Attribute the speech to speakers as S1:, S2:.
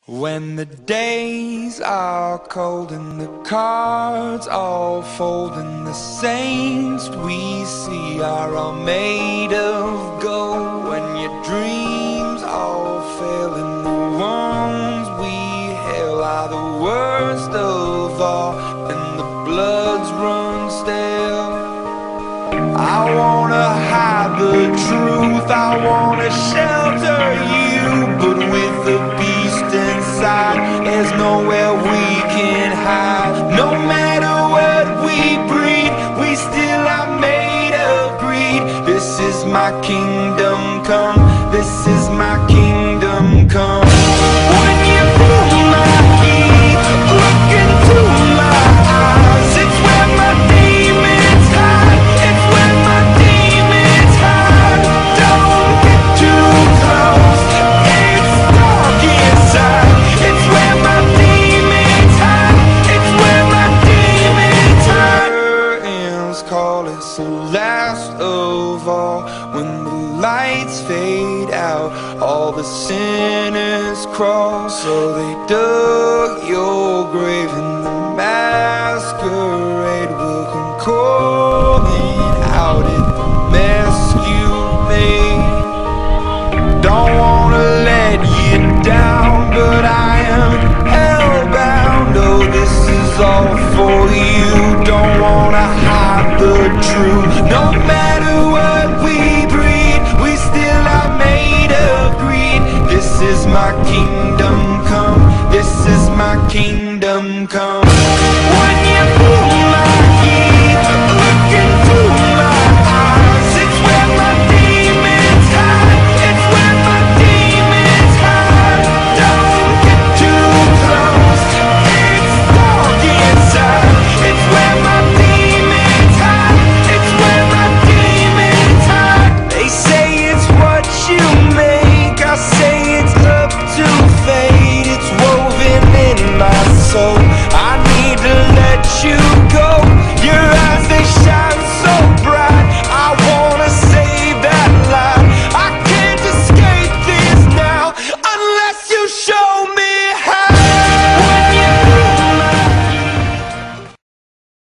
S1: When the days are cold and the cards all fold and the saints we see are all made of gold, when your dreams all fail and the ones we hail are the worst of all and the bloods run stale, I wanna hide the truth, I wanna shelter you, but with the beast inside, there's nowhere we can hide. No matter what we breed, we still are made of greed. This is my kingdom come, this is my kingdom come. When you pull my key, look into my eyes, it's where my demons hide, it's where my demons hide. Don't get too close, it's dark inside, it's where my demons hide, it's where my demons hide. Curtains call, it's the last of all. When the lights fade out, all the sinners crawl. So they dug your grave and the masquerade will come calling out at the mess you made. Don't wanna let you down, but I am hellbound. Oh, this is all for you. Don't wanna hide the truth. No matter what we breed, we still are made of greed. This is my kingdom come, this is my kingdom come.